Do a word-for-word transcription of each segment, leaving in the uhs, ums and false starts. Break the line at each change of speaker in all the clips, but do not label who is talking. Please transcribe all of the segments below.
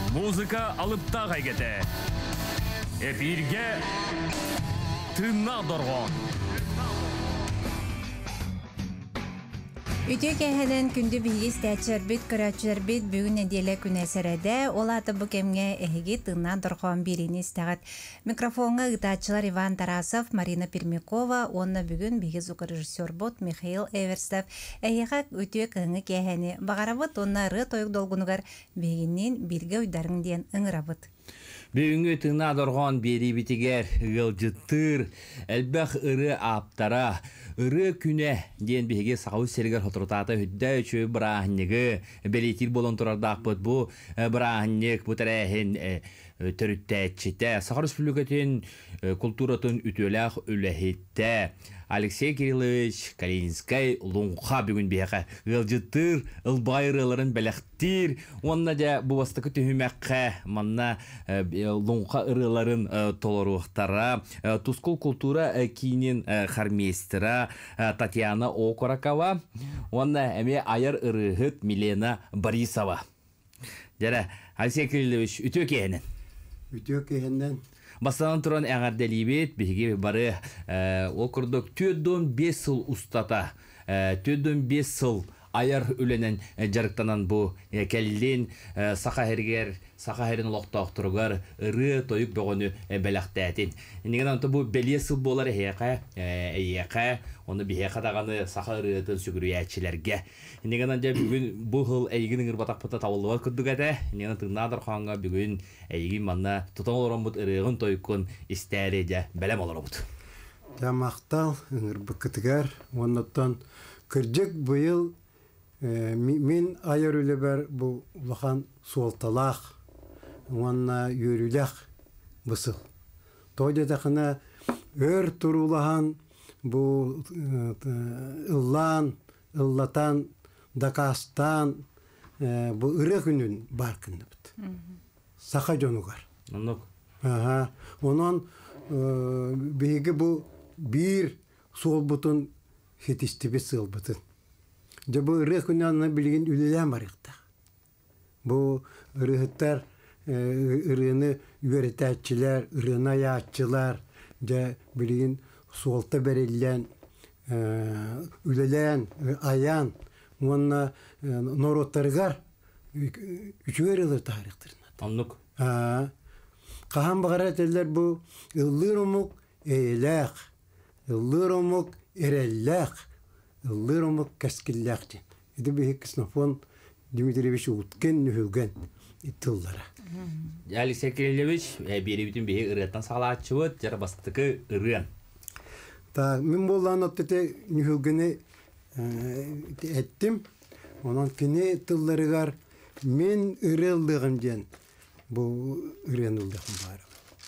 Музыка алыпта гайгете. Эфирге тынна доргон.
Ütü kehenen kündü bilgis təçərbit, qıraçərbit bugün edilə günəsərədə olatı bu kemge ehigi tığından dorğan birini istəğət. Mikrofonga ıtaçılar Ivan Tarasov, Marina Permякова, onna bugün bilgis uqı rejissor bot Mikhail Everstov. Əyiqaq ütü kığını keheni. Bağarabıt onna rı toyuq dolgunugar bilginin bilgi uydarın diyen ıngırabıt.
Бүгінгі тыңна дорған бері бітігер ғылжыттыр, әлбәқ ұры аптара, ұры күне ден беге сағау сергер хотыртаты хүдді үші бірағынығы бәлетір болын тұрардақ бұд бұ бірағынық бұтырәхін түріттәтчіті. Сақар Республикатын культуратын ütөләқ үләхетті. Алексей Кириллович Калининскай луңқа бүгін беға ғылжыттыр, ұлбайрыларын бәләқтір. Онна да бұл бастықы түхімәққа манна луңқа ырыларын толоруқтара. Тускул культура кейінен хармейстера Татьяна Окоракова. Онна әме айыр ырығыт Милена Борисова. Жара, Алексей Кириллович, үтө кейінен?
Үтө кейінен.
Басынан тұран әңәрделейбет, беге бары ол күрдік төдден бес сыл ұстата, төдден бес сыл айар өленен жарықтанан бұл кәлілен сақа әргер, сақа әрін лоқтауқтырғар ұры тойып бұғыны бәліқті әтін. Неген анты бұл бәле сыл болар әйеқа, әйеқа, оны бейеқа дағаны сақа ұрыйтын сүгірі әтшілерге. Неген анты бүгін бұл ғыл әйгінің ұрбатақ-пыта тавылыға күрдік әті, неген тыңнадыр қанға бүгін әйгін манна тұтан оларан бұд ұрығын тойықын істәрі де бәлем олар бұд.
Мақтал, ұрбықытығар, оннаттан кірджік бұйыл мен айыр үлі бәр бұл ұлақан суалталақ, онна үйіріләқ бұсыл. Тойды дақына өр тұрулаған бұл ұллан, ұллатан, дақастан бұл ұры күнін бар күнді бұд. Сақа жонуғар. Онан бейгі бұл бір сол бұтын хетістібі сыл бұтын. Бұл ұры күнін білген үлелен бар еқті. Бұл ұрығыттар ұрыны үйретәтчілер, ұрына яатчылар, білген солты бәрелен, үлелен, аян, онына нороттарығар үшігер ұлы тарихтырына.
Анлық.
Қаған бағар әтелер бұл ұллыр ұмық әйләқ, ұллыр ұмық әрәләқ, ұллыр ұмық кәскілләқ ден. Эді бейі кіснафон Дмитриевич ұткен нүхілген иттілдара.
Алексей Кириллович, бері бүтін бейі ұрыттан сағалатшы бұд, жара бастықы ұрын.
Мен болған өттеті нүхілгені әттім, онан кіне тылларығар мен ұрылдығым ден бұл ұрын ұлдығым бар.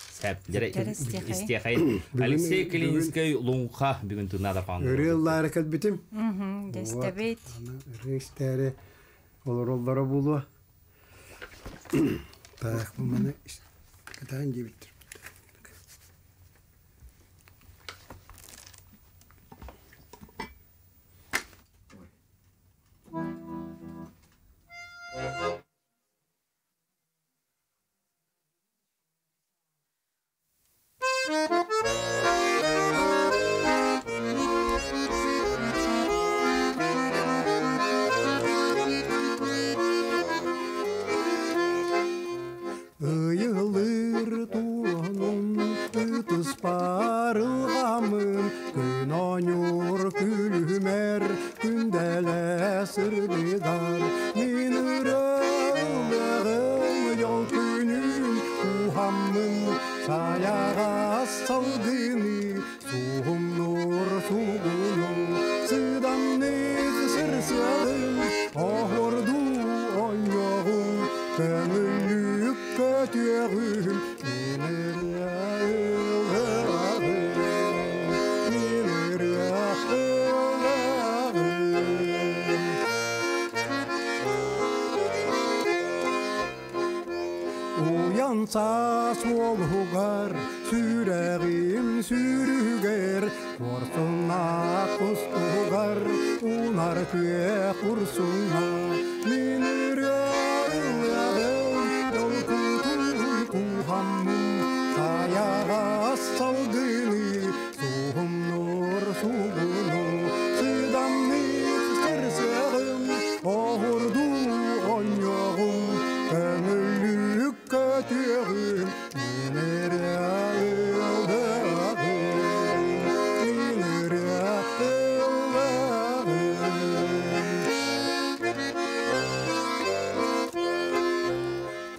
Алексей Калининскай луңқа бүгін тұнада қаңғы.
Үреллары кәл бітім?
Дәстәбет.
Үрестәрі олар-олары болуа. Так, бұл мәні кәтәғын дебіттір.
Uyansa solhugar, süreğim sürüger, korkuna kustugar, unar köye kursuna, minir yağım, yol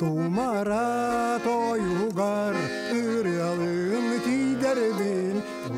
Тумара тоюгар ырялым тидербин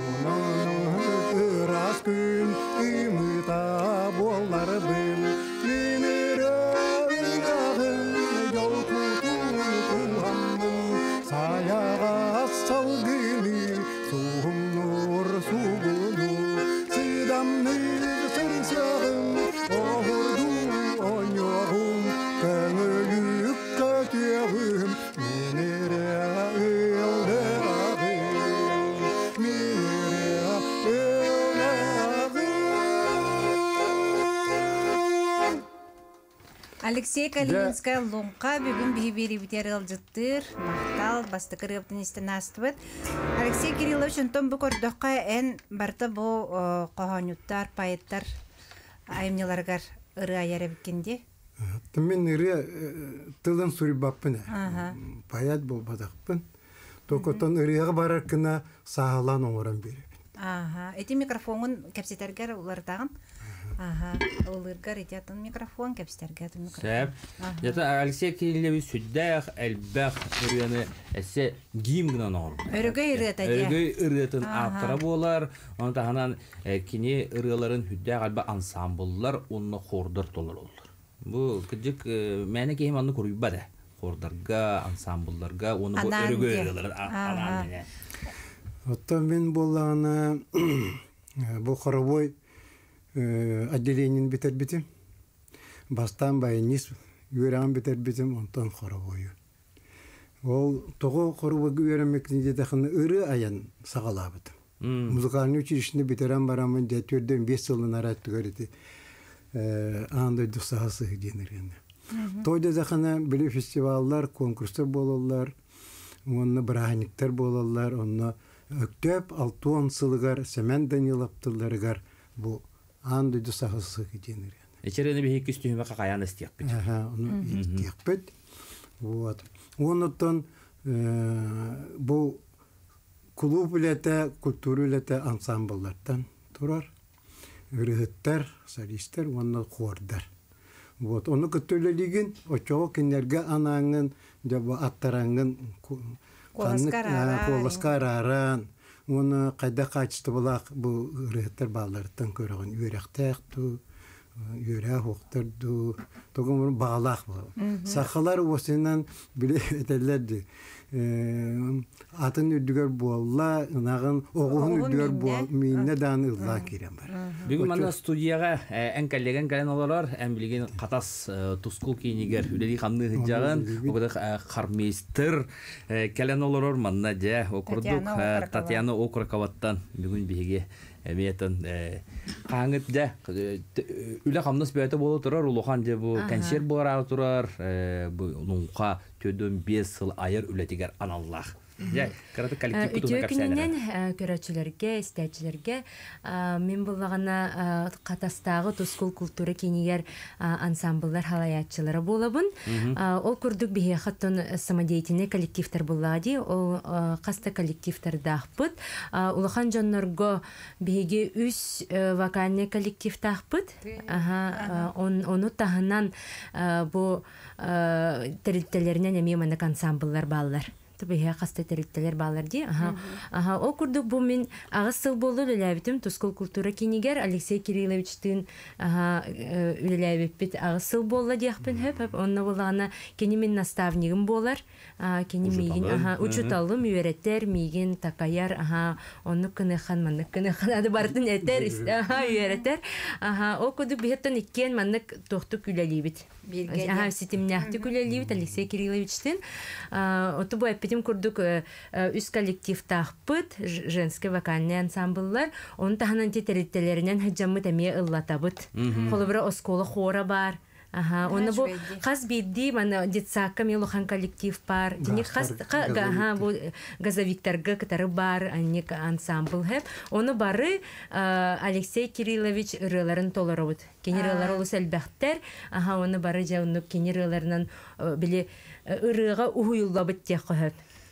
Ырас күн ымыта болларбын Минере ырағын жол күтін куғамын Саяға салгыны суғым нұр суғыну Сидамны сырсағым оғырду ойоғым Көңілік көтеғым Минере ылдырағым Минере ылдырағым
Алексей Калининская лунка бүгін бейбері бітер ылжыттыр, мақтал, басты кырыптын істен астыбыт. Алексей Кириллович, онтон бұл көрдіққа ән барты бұл қоғанюттар, пайыттар, айымнеларғар ыры аяра бікенде?
Мен ыры тылын сүрі баппын. Паят бұл бадақпын. Токотон ырыға барар кына сағалан оңыран бері.
Эти микрофонын кәпсетергер олардағын? Олыргар ететін микрофон, кәпсетергер микрофон.
Сәп. Жата Алексей Кириллович сүддәқ, әлбәқ ырыяны әсі гейм гынан оғыр.
Өрігөй ырыяты де.
Өрігөй ырыятын аптыра болар. Оны тағынан кене ырыяларын хүддәқ әлбә ансамбыллар онына қордар толар олар. Бұл күдік мәні кейім анны көріп бәді. Қордарға, ансамбылларға, оны бұл өрігөй ырыяларын алан.
Отто мен болағына бұл хоровой отделениен бітер бітім. Бастан байынес үйераған бітер бітім, онтан хоровойы. Ол тоғы хоровой үйеремектің дедіқіні ұры аян сағала бітім. Музыкальный училищені бітерен барамын, дәтөрден бес жылын арайтты көреді. Аңдойдық сағасы деніргенде. Тойда дақына білі фестиваллар, конкурстар болалар, онны браханиктар болалар, онны өктөп алтуан сылығар, Сәмен Даниловтыларығар бұл аңдойдық сағасы деніргенде.
Эчерені бейік үстіғіме қақаян істияқ бет.
Оны істияқ бет. Онытын бұл клуб үлеті, культур үлеті ансамбыллардан тұрар. Үрігіттер, солистер, оны қордар. Оны күттілілігін, очоғы кенерге анаңын, аттараңын, қолысқар аран, оны қайда қачысты болақ бұл үрігіттер баларыттан көріғын. Үйректәқту, үйрек оқтырду, тоғын бағалақ бұл. Сақалар осынан біле әтелерді. Атын үрдігер болла, ұнағын оғығын үрдігер бол, мейіне даны ұлла керен бар.
Бүгін мана студияға ән кәлеген кәлен олар, ән білген қатас тұскул кейінегер үлелі қамны ғыджағын, оғыда қармейстір кәлен олар манна жа, оқырдық Татьяна Окраковаттан бүгін бейге әмейетін қаңыт жа, үлі қамныс бәйті болу тұрар, ұлыған жа бұл консерт болар ағы тұрар, ұлыңға төден бес сыл айыр үлетігер аналлақ.
Өтөкінінен көрәтшілерге, істәтшілерге мен болағына қатастағы тұскул культуры кенегер ансамблар халаятчылары болабын. Ол көрдік бейе қаттын самодейтіне коллективтер болады. Ол қаста коллективтер дақпыт. Улахан жоннорго бейге үс вокальный коллектив дақпыт. Оны тағынан бұл тәрілтелерінен әмейманық ансамблар балылар. Беге қасты тәріттелер балар де. Ол күрдік бұл мен ағыз сыл болды үлеләбітім. Тұскул культура кенегер Алексей Кирилловичтің үлеләбітпет ағыз сыл болды деқпін хөп. Онына болағына кені мен наставнигім болар. Кені мейгін учуталым үйереттер, мейгін такаяр. Оны кыныхан, манық кыныхан ады бардың әтер, үйереттер. Ол күрдік бейеттен еккен манық тоқтық үлелейбіт. Сетімнәқті үлелейбіт Алексей Кирилловичтің. Оты бұл әппетім күрдік үз коллектив тақпыт, женский вокальный ансамбллар. Оның тағынан тетереттелерінен хыджамы тәме ұллатабыт. Қолы бірі осколы хора бар. Оны бұл қаз бейді, детсаққа мелухан коллектив бар. Газовиктарға кітары бар, ансамбл хэп. Оны бары Алексей Кириллович ұрыларын толары бұд. Кенералар олыс әлбәқтер, оны бары жауынып кенераларынан біле ұрыға ұйылла бұд тек қөп.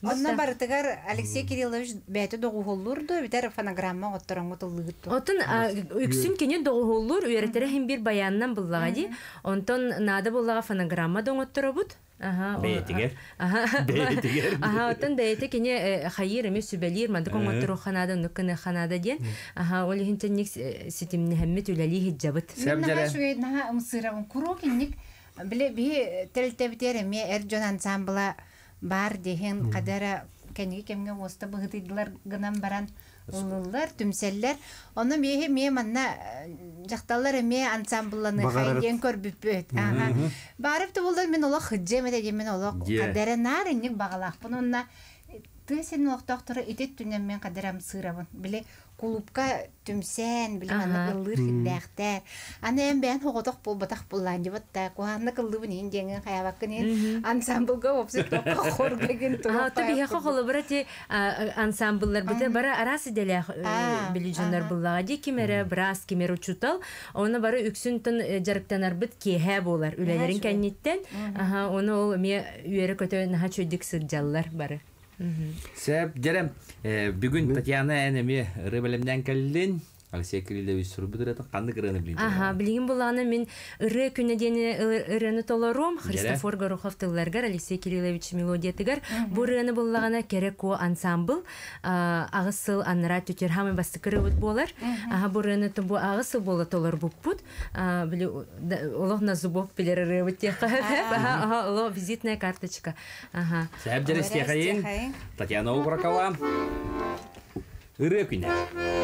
Онна бартыгар Алексей Кириллович бәйті доғулурду, битер фонограмма оттыраңы тыллыгытту.
Отын үксүн кене доғулур, үйретере хем bir баяннан буллага ди. Онтон нада буллага фонограмма доңотторобут. Ага.
Бәйтигер.
Ага.
Бәйтигер.
Ага, отын бәйте кене хайыр эме сүбәлир, мады коңоттору ханада, нукканы ханада ден. Ага, ол хинтен ник ситимне хәммет үләли хиджабыт.
Наха шуй наха умсырабын куру кинник биле би телте битере ме Эрджон ансамбла бар деген кадара кенеге кемге оста быгытыдылар гынан баран улулар түмселлер оны мехе ме манна жакталар эме ансамбланы хайген көрбүпөт ага барып булдар мен ола хыджеме деген мен ола кадара нарынник багалакпын онна тесен октоктор итет түнен мен кадарам сырабын биле клубка түмсен биле аны ылыр хиддактар аны эм бен хоготок болбатак буллан жибатта куанны кылдыбын индеген хаябаккын ансамблга опсет топка хоргеген то
а то бия хохолы брати ансамбллар бите бара арасы деле билижондар буллага ди кимере брас кимере учутал оны бары үксүнтөн жарыктанар бит кеһе болар үлелерин кенниттен аха оны ол ме үйөрө көтө наха чөйдүк сыджаллар бары.
Сәп, жарам, бүгін Татьяна әнеме рыбелемден кәлден, Алексей Кириллович Сурбудыратын қанды кіріні білейді?
Аха, білген болағаны мен ұры күнедені ұрыны толарым, Христофор Гороховтыларғар, Алексей Кириллович мелодиятығар, бұл ұрыны болағана керек о ансамбл, ағысыл аныра төтер хамы басты кірі өт болар, бұл ұрыны бұл ағысыл болы толар бұп бұд, олығына зубов білер ұры өтте қағып, олығы визитная карточка.
Сәп, жары стехайын, Татьяна Угракова, ұры күні.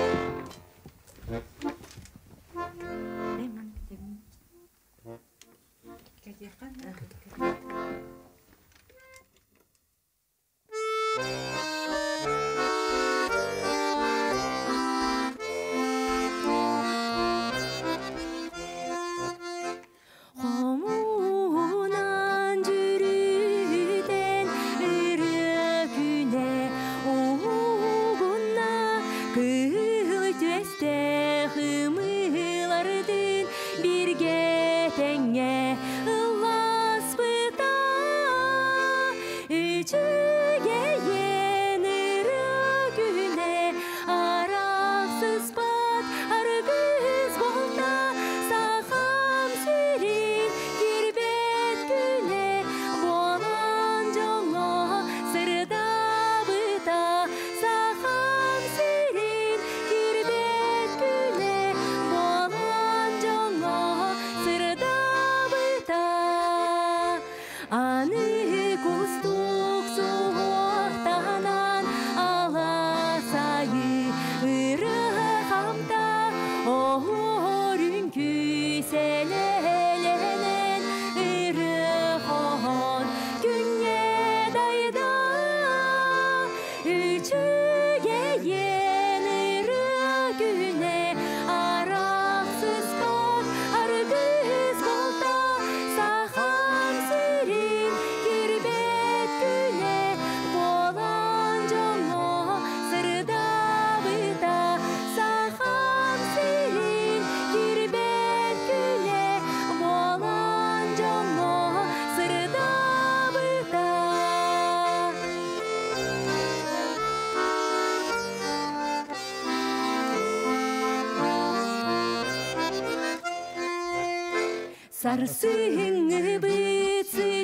Сарсыңы бітсі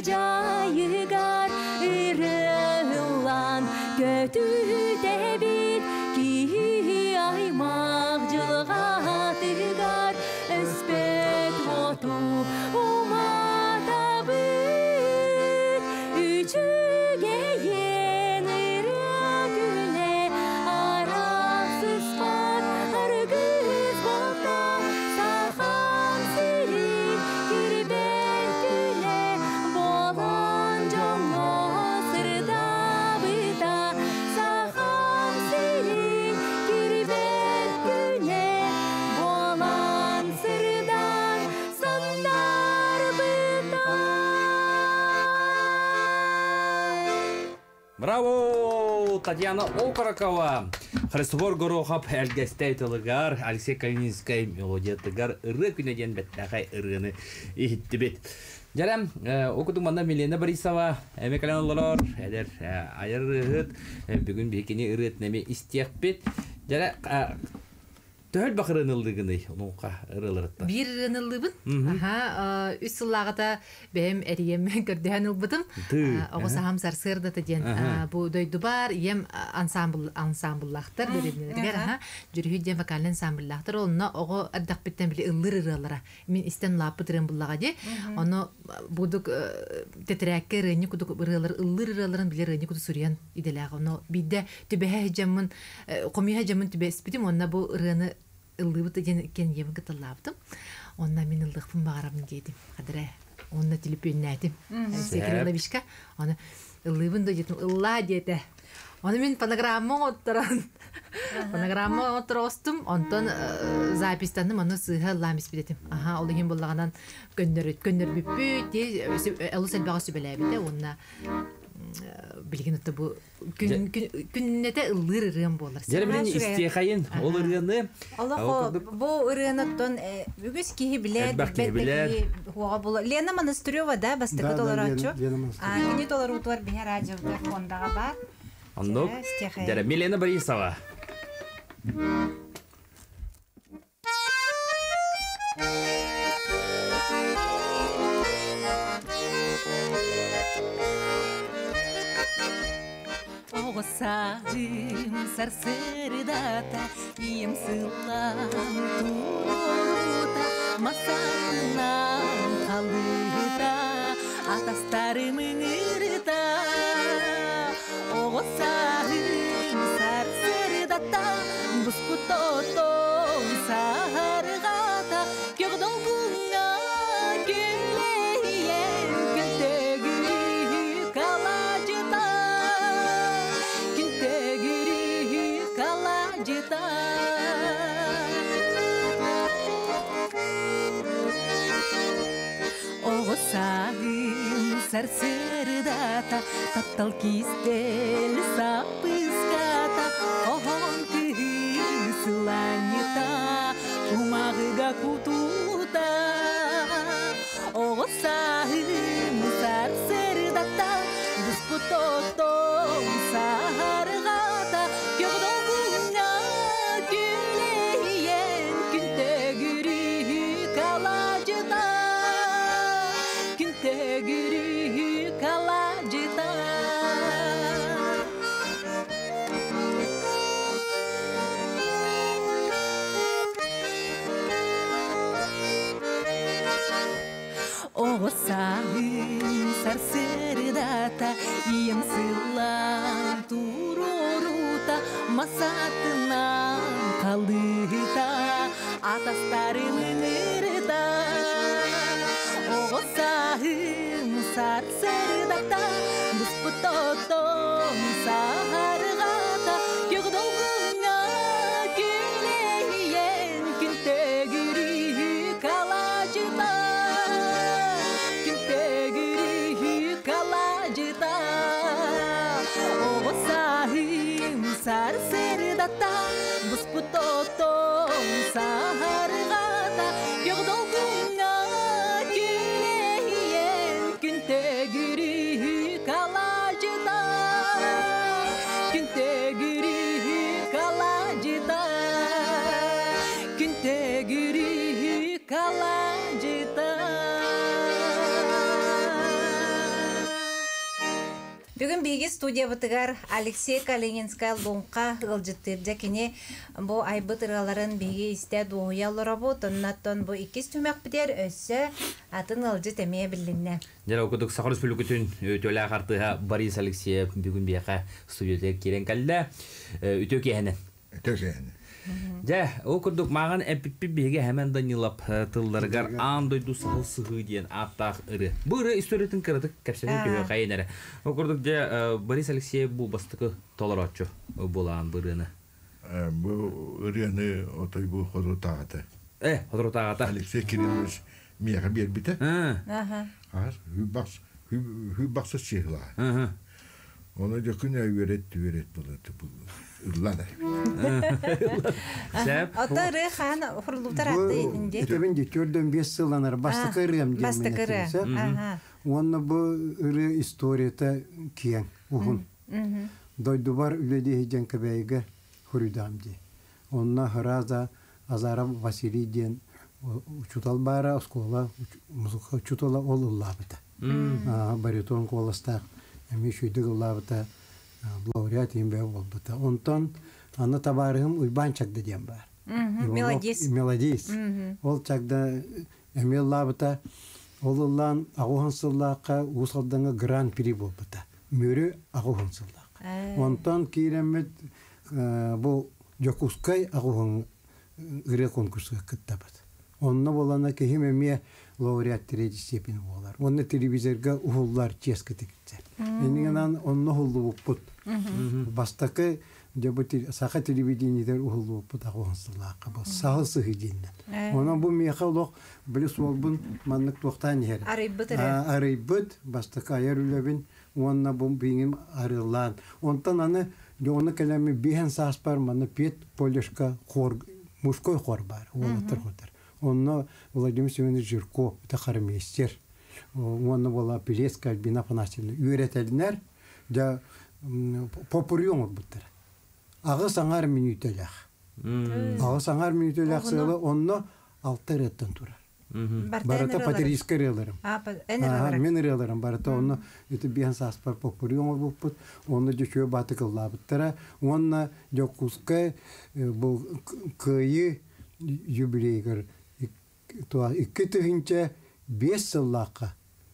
жайығар үрілан көту дәбіт ки аймақ жылға тығар үспет оту умата бұт үчіге ен үрігіне арақсыз пат арғыз болта саған сирин кірбен күле болан жоңо сырда бұта саған сирин кірбен күле болан сырдан сандар бұта.
Браво! бу Татьяна Окорокова. Христофор Горохов әлгәстәй тылыгар, Алексей Калининскай мелодия тыгар ыры күнәдән бәттәгәй ырыны ихитте бит. Жарам, окудук манда Милена Борисова, эмекаланлар, әдер айырыгыт, бүгін бекене ырыт неме истияк бит. Жара төл бақырынылдығыны, онуға ырылырытта.
Bir ырынылыбын. Аха, үс сыллағыта бәйім әріем көрдіған ұлбыдым. Оғыз ағам сарсырды теден. Бұ дөйді бар, ем ансамбыллақтар, жүрі ден вокалын ансамбыллақтар. Онына оғы ардақ біттен білі ылыр ырылыра. Мен істен лапы тұрын бұллаға де. Оны бұдық тетрәкке рыны күдік ырылыр, ылыр ырылырын білі рыны күді сүрген иделәға. Оны бейді түбәе жамын, қомия жамын түбәе іспетім, онына бұл ырыны ыллыбыты кен емін кытыллаптым. Онна мен ыллықпын бағарабын кейдім. Қадыра, онна телепен әтім. Секер ылла бішка. Оны ыллыбын да жетім. Илла деді. Оны мен фонограмма оттыран. Фонограмма оттыр остым. Онтон запистаным, оны сыға ылламес бедетім. Аха, олы ген болағынан көннөр көннөр бүппі. Әлі сәлбаға сөбелі беді. Онна билген отто бу күннете ыллыр ырын болар.
Жара билен истехайын ол ырыны.
Аллахо бу ырыныттон бүгүс кихи билет бетти хуга боло. Лена Монастырёва да бастыгы долар ачу. А кини долар утвар бе радио фондага бар.
Андок. Жара Милена Борисова.
Оғысағым сарсырдата, ием сылам тұрута, масатынан қалыта, атастарым ыңырта. Оғысағым сарсырдата, бұспутотон сарғата, кеғдон күңа кемлейен күнтегірі қалажыта. Оғысағым сарсырдата, таптал кистел сапыската, оғын кысыланита, кумағыға кутута. Оғысағым сарсырдата, бұспутотон сарғата, кеғдон күңа күлейен күнтегірі қалажыта. Күнтегірі қалажыта. Оғысағым сарсырдата, ием сылам тұрурута, масатынан қалыта, атастарым ыңырта. Оғысағым сарсырдата, бұспутотон сарғата, кеғдол күңа күлейен күнтегірі қалажыта. Күнтегірі қалажыта. Оғысағым сарсырдата, бұспутотон сарғата, кеғдол күңа күнтегірі қалажыта. Күнтегірі қалажыта. Күнтегірі қалажыта.
Бүгін бейгі студия бұтығар Алексей Калининскай лонқа ғылжыттырды кене бұл айбыт ырғаларын бейгі істе дуғыялыра бұд, оннаттон бұл икес түмек бідер өссі атын ғылжыт әмее білінне.
Жара окудук Сахар Республикатын өтөлі ағартыға Борис Алексеев бүгін бейға студиятер керен кәлді өтө кехені.
Өтө кехені.
Жа, окудук маған әпіппі бейге әмен Данилап тылларғар андойду сығы дейін аттақ ұры. Бұл ұры историятын кірдік кәпсені көйі қайын әрі. Окудук жа Борис Алексеев бұл бастықы толар отчу болаған бұл ұрыны.
Бұл ұрыны отой бұл қодыртағаты.
Э, қодыртағаты.
Алексей Кириллович мияға бербіті.
Ага.
Хүй бақсы чеғыла. Onu jakın öğret öğret buladı bu. Illar.
Сәп.
Ата рыхан хурлутар атты инде.
Итебин жетөрдөн бес жыланар бастыкырым
Бастыкыры. Ага.
Онна бу ыры историята киен ухун. Дойдубар үледи хижен кебейге хурудамди. Онна хараза Азаров Василий ден учутал бара школа музыка учутала олуллабыта. А баритон коласта эми шүйдүк уллабыта лауреат имбе болбута. Онтон аны табарым уйбан чакды дем бар.
Мелодис.
Мелодис. Ол чакда эми лабыта олуллан агуансыллакка усалдыңа гран-при болбута. Мөрү агуансыллак. Онтон киремет бу Жокускай агуан ыры конкурсқа кыттабыт. Онна болана кехим эме лауреат третий степень болар. Онна телевизорга ухуллар ческа текиттер. Энигенан онна хуллу буппут. Бастакы жабыты саха телевидениедер ухуллу буппут агуансыллакка бол. Сагысы хидиннен. Онна бу меха лох билис болбун маннык токтан ер.
Арыйбыт ыры.
Арыйбыт бастакы аяр үлебин онна бу биңим арылан. Онтан аны Оны кәләме бихен саспар маны пет полешка хор мужской хор бар. Олатыр хотыр. Онно Владимир Семенович Жирко это хармейстер. Онно была Пелеска Альбина Афанасьевна. Үйрәтәлнәр да попурион буттыр. Агы саңар минутелах. Агы саңар минутелах сылы онно алты реттен турар. Барата патерийская релером.
А,
энерлером. Мен релером барата онно это бихен саспар попурион буппут. Онно жөчө батыкыллабыттара. Онно жокуска бу кыйы юбилейгер то iki тыгынча бес сыллакка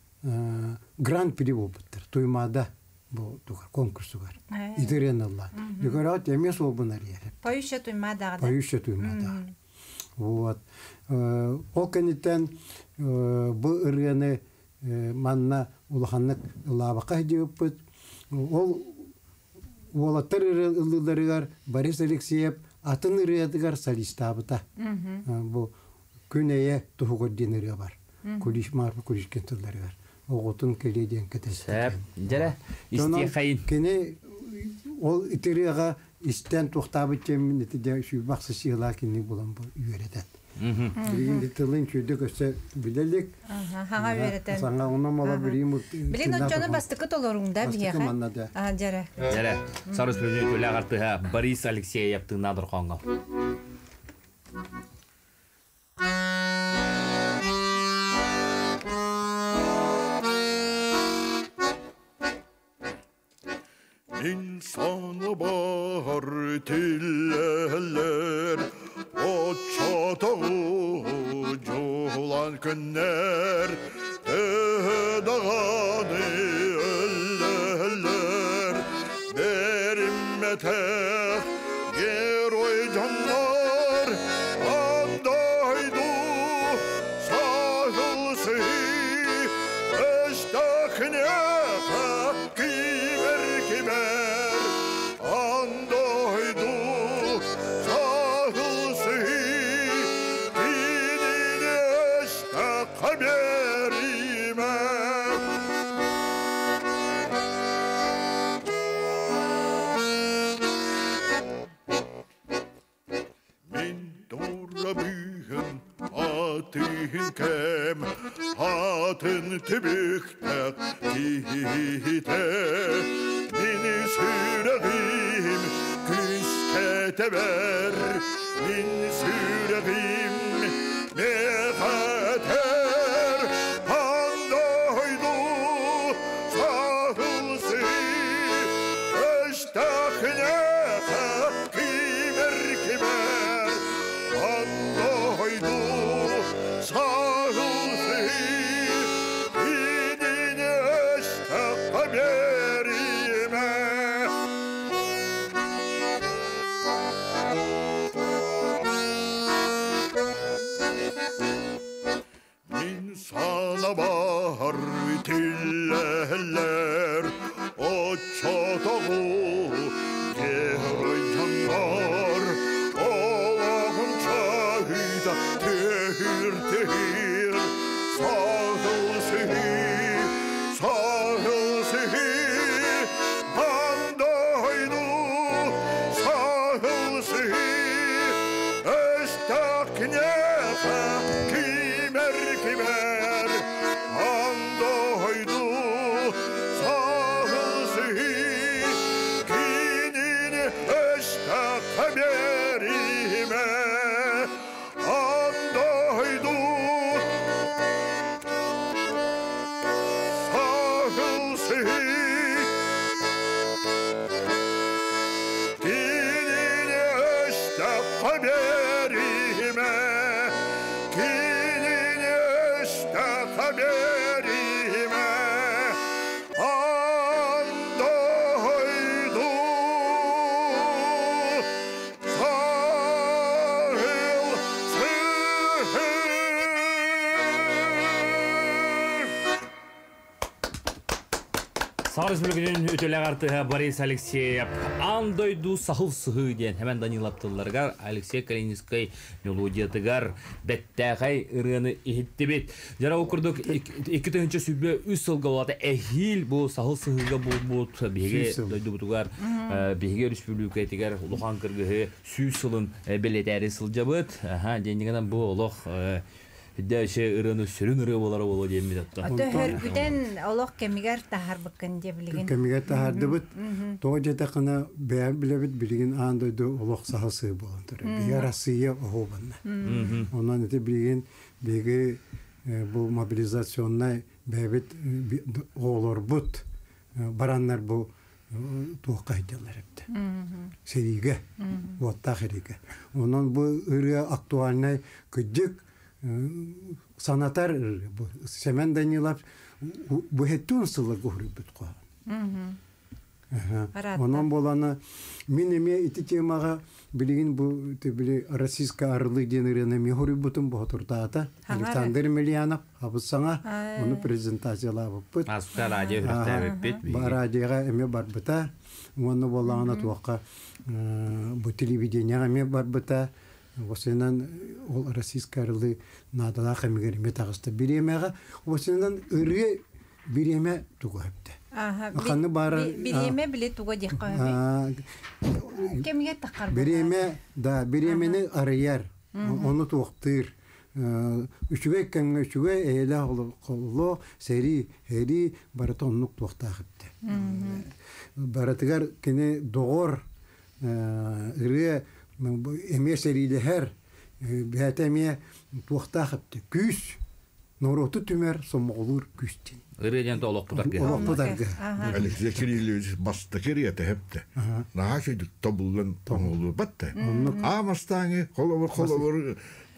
гран-при болбуттар. Туймада бу тугар конкурсу бар. Идерен алла. Югарат эмес болбунар ер.
Поюща туймада.
Поюща туймада. Вот. Ол кенеттен бу ырыны манна улаханнык лабака диоппут. Ол олаттар ылларыгар Борис Алексеев атын ырыдыгар солистабыта. Бу күнeye тухугор денере бар. Кулиш марфы кулиш кентыларыгар. Оготун келеден кетес.
Сәп. Жара исте хайын.
Кене ол итерега истен тухтабы темин итеде şu baksı sığla kini bulan bu üretет. Bilgin ditilin köydü göse bilelik.
Haga üretет.
Sana ona mala bileyim.
Bilin отчаны бастыкы толорунда бияха. А, жара.
Жара. Сарыс бөлүнү төлө агартыга Борис Алексеевтың надыр қонға.
İnsanı bahar tilleler, o çatağı coğulan günler, dağını ölleler, berimmete geroy canlar, andaydu sahılsı, östakne kimer kimer, andaydu sahılsı, dinine östak haberime. Min doğra büyün atın kem, atın tübükte gite, min süreğim küskete ver, min süreğim mehater, andaydu sahılsı, östakne kimer kimer, andaydu sahılsı, dinine östak haberime. Min sana bahar tilleler, o çatağı geroy canlar, Allah'ın çayda tehir tehir, sahılsı, sahılsı,
Сарыс бүлігінен өтелі артыға Борис Алексеев андойду сахыл сығы ден hemen Данилаптыларғар Алексей Калининский мелодиятыгар бәттәғай ұрыны ехетті бет. Жара оқырдық екі түнінші сүбе үс сылға олады әхил бұл сахыл сығыға бұл бұд беге дойду бұтығар беге республика етігер ұлыған кіргігі сүй сылын белетәрі сылжа бұд. Дендігінен бұл ұлық Дәші ырыны сүрін ыры болары болу деймін дәтті.
Аты хөргүден олық кемигер тахар бықын деп білген.
Кемигер тахарды бұд. Тоғы жета қына бәр біле біт білген андойды олық сағы сығы болын тұры. Бігер асыйы оғы банна. Онан әті білген бегі бұл мобилизационнай бәбіт оғылар бұд. Баранлар бұл туыққа айдалар әпті. Сериге, уаттақ ереге. Онан бұл ыры актуальнай күдік санатар Семен Данилов bu hetun sıla guhribet qoğan. Ondan bolana minime iti temaga bilgin bu tebili Российская арылы денерene mi guhribetun bu turtaata Alexander Melyanov habısana onu prezentasyalab bit.
Aska radyo hürtəbib bit.
Ba radyoga eme barbita. Onu bolana tuqa bu televizyonga eme barbita. Осынан ол российская арылы надала хамигериме тағысты биремеға, осынан үрге биреме туға өпті. Қаны бары...
Биреме біле туға дек қоймай. Кемге тақар бұл?
Биреме, да, биремені арыяр, оны туқтыр. Үшіге кәңге үшіге әйлі қолы, сәри, әри барыты онық туқтақ өпті. Барытығар кені доғыр, үрге Эме сериyle her бәтәме туқтақыпты. Күш, нороты түмер сомғылыр күштен.
Үреден толық бұдарғы.
Олық бұдарғы.
Алексей Кириллович басты кереті хепті. Наға шөйдік табылған тоңылы батты. Амастаңы, қолы-қолы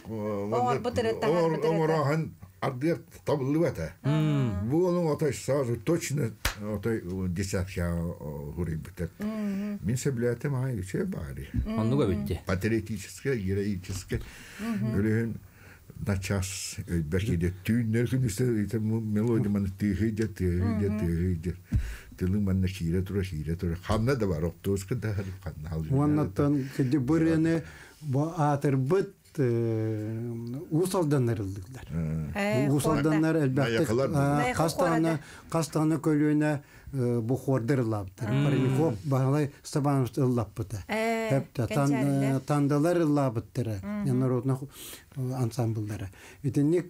оңырағын ардер табылы бәті. Бұл оның отай сазы точно отай десятка ғұрай бітір. Мен сөйлетім ай, че бari.
Onu göbütti.
Patriotiske, gereğiçiske. Öyle na ças belki de tüyünler günüste melodimanı tüyüce tüyüce tüyüce. Tülün bana şiire tura şiire tura. Hamna da var oktoz ki daha hamna halde.
Ondan kedi buraya bu atır bit usaldan narıldılar. Usaldanlar elbette kastane kastane kölüne bu xordırlaptır. Parnikop bağlay sabanıst ıllapıdı. Hep de tandalar ıllapıttır. Narodna ansambulları. Etenik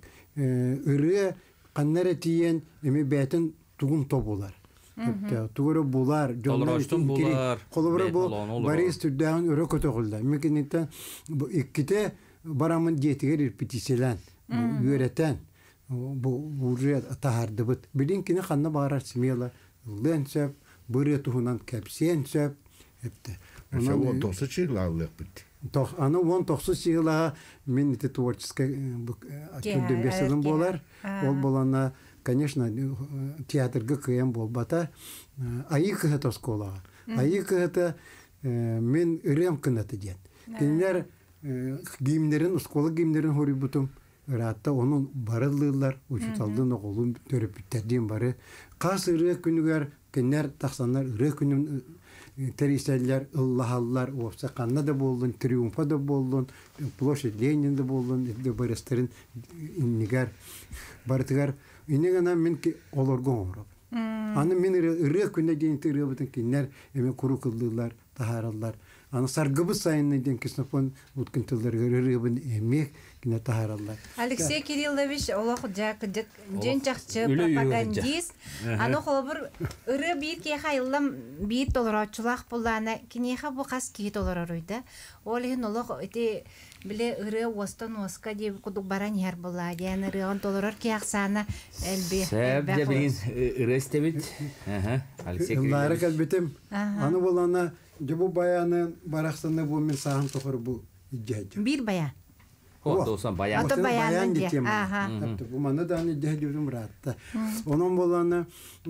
ırı kanlara tiyen emi beytin tuğum topular. Hep de tuğru bular.
Tolroştun bular.
Kolubra bu Boris Tüdağın ırı kötüğülde. Mümkünlikten bu ikkite baramın diyetiger irpitisilen, öğreten bu buraya tahardı bit. Bilinkini kanna bağırar simiyala. Lön söp, buraya tuhunan kepsiyen söp. Hepte.
Aşağı on tosu çığlağlık bitti.
Ana on tosu çığlağa min iti tворческа akıllı beselim bolar. Ol bolana, конечно, teatrga kıyam bol bata. Ayı kıhıt oskola. Ayı kıhıtı min ürem kınatı diyen. Kinler giyimlerin, oskola giyimlerin hori butum. Rahatta onun barılırlar, uçutaldığın oğlum törüp bitterdiğim barı. Kas ırığı günüger, kinler taksanlar ırığı günün teriseller, ıllahallar, ofsa kanna da boldun, triumfa da boldun, Ploşet Lenin de boldun, de barıstırın innigar, barıtıgar. İnnigana min ki olurgun olur. Anı min ırığı günde deyin ırığı bütün kinler, eme kuru kıldılar, taharallar. Ana sargıbı sayın den kisnapon utkintıllar ırığı emek yine taharallar.
Alexey Kirillovich olaq jak jen çaqçı propagandist. Ana xolbur ırı bir ki hayıllam bir dolarçılaq bulana kineha bu qas ki dolarıydı. Olehin olaq eti bile ırı wastan waska diye kuduk baran yer bulla. Yani ırıgan dolar ki aksana elbi.
Seb de bilin ırı istebit. Alexey Kirillovich.
Layrak elbetim. Ana bolana bu bayanın baraksanı bu mensahan tohur bu ihtiyacı.
Bir bayan.
O da olsan bayan.
Adı bayan diye. Aha.
Bu mana da hani dehdiyorum rahatta. Onun bolana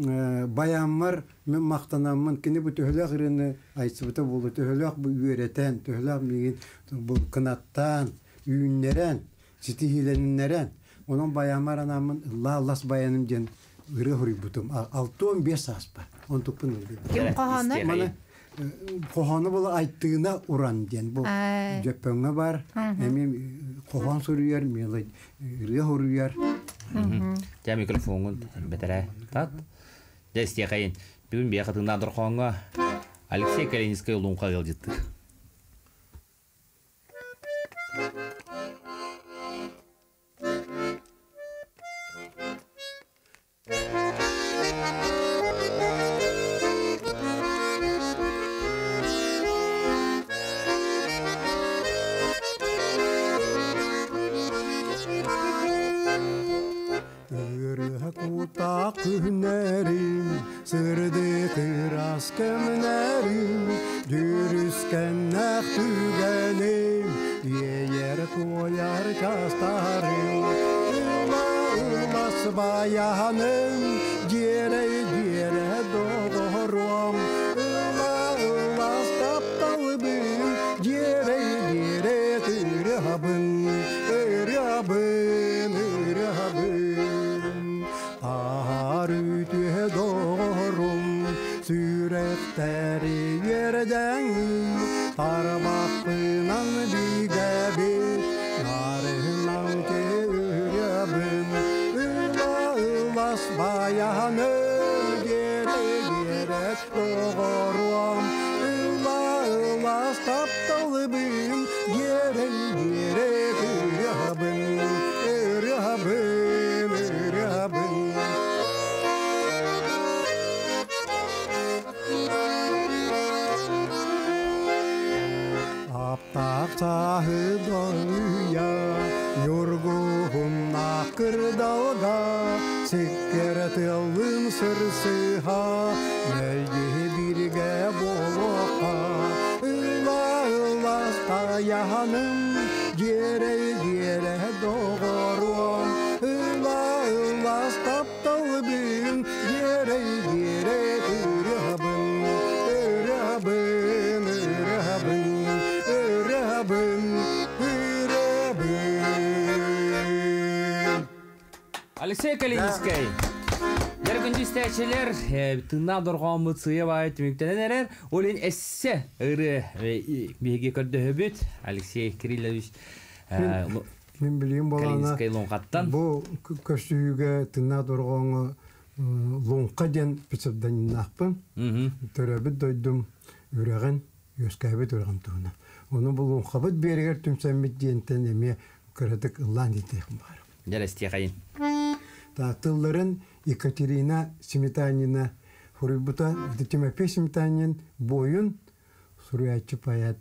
bayan var men maqtanamın kini bu töhlak ırını aytsıbıta bolu töhlak bu öğreten töhlak migin bu kınattan üyünleren sitihilenleren onun bayan var anamın Allah Allah bayanım gen ırı huri butum altı on beş aspa он тупын ылды.
Ким қоғаны?
Мана қоғаны бұл айттығына уран ден. Бұл жөппөңі бар. Әмем қоған сұрыяр, мелі үрге ұрыяр.
Жа микрофонын бәтірі тат. Жа істе қайын. Бүгін бе қатыңдан дұрқуанға Алексей Калининскай ұлынға қел жетті.
Күнәрім, сырды тырас көмінәрім, дүріскен ақ түгәнім, ейер қояр кастарым. Ұла ұлас баяным, жере-жере доғырым. Ұла ұлас тапталыбым, жере-жере түрабым, үрабым, үрабым. Arütühe doğrum, sürekleri yerden, parmakınan bigebi, narınan köyabın, üla ülas bayanım, gere gere doğrum, üla ülas taptalыбım, gere gere köyabın, ürabın, ürabın. Aptak sahı doya, yorgun akır dalga, sikkertilin sırsıha, melge birge boloka. Üla ülas dayanım, gere gere doğrum. Üla ülas taptalbın, gere gere ürabın, ürabın, ürabın.
Алексей Калининскай. Яргынды істәчелер, тыңна дұрған мұтсыйы бай түміктенен әрер, олен әссе ұры меге көрді өбіт, Алексей Кириллович Калининскай лоңқаттан.
Бұл көстүйіге тыңна дұрғаны лоңқа ден пісірден нақпын, түрәбіт дойдым үреген, өскәбіт үрген тұғына. Оны бұл лоңқабыт бергер түмсәмет дейінтен әме көрәдік ұлан етейім бар.
Дәл әсте қайын.
Тылларын Екатерина Сметанина Хурибута Тимофей Сметанин бойын суруячы паят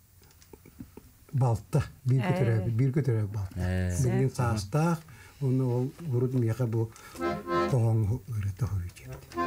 балта bir көтөрөбү bir көтөрөбү балта. Бирин саастак оны ол урут мияга бу коңгу өрөтө хойчепти.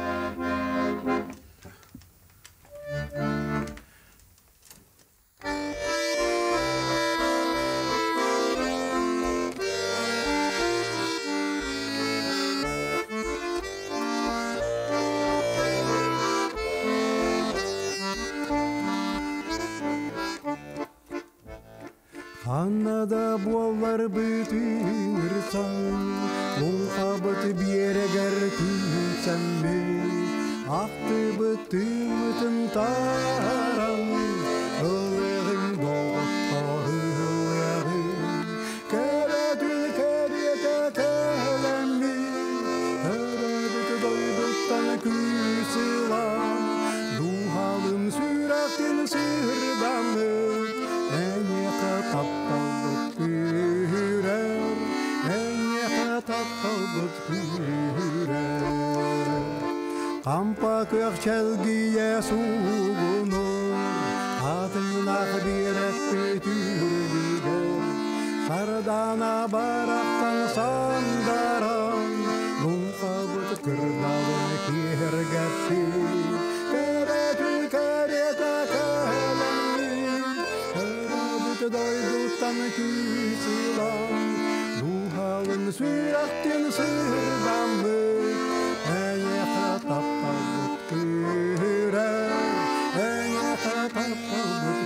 Anada bollar bütürsen, Oğabıt bir yere gertürsen mi? Aktı bütümütün taran, Öleğin doğatları öleğin, Keretül kerete kelemmi, Keretül doyduktan küsülan, Duhalın süratin sırdanı, Taptalbıt gürer, enge taptalbıt gürer. Kampa kökçelgiye suğunur, adına bir et bütürlüger. Sardana baraktan sandaran, Lunkabıt kırdalın kirgetti. Keretül kerete kelemmi, doyduktan küsülan, Duhalın sürektin sırdanlık, Eyyaka taptalbıt gürer, Eyyaka taptalbıt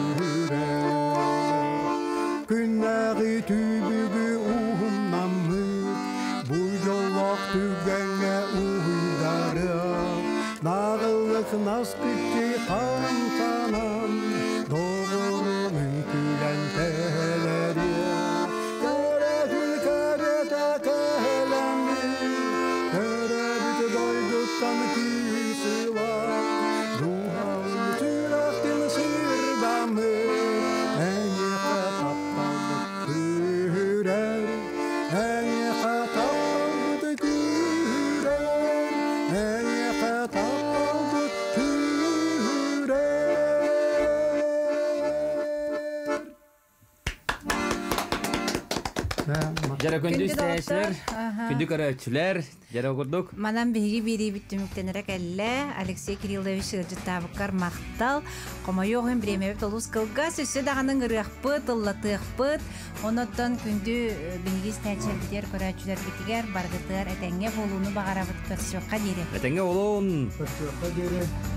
gürer. Günleri tübügü uhumlanmış, Nağıllık naz kütti kantanan doğurunun külen teleri Kara gül kara takalandı Kara büt doyduktan küsü var Duhalı türaktın sırdamı Eni kataptalık kürer Eni kataptalık kürer Eni kataptalık kürer
Jara
Күнді
көндү
доктор,
истәчләр,
аха.
күндү көрәчләр, жара курдук.
Манан биһиги бири бүттүмүктенерек әллә Алексей Кириллович Житабыккар мактал комойогын бремебет олус кылга сөсө дагының ырыхпыт, ыллатыхпыт. Онотон күндү биһиги стәчелдер көрәчүләр битигәр баргытыр этеңге болуну багарабыт көрсөкка дире.
Әтәңгә олон.
Патшаға дере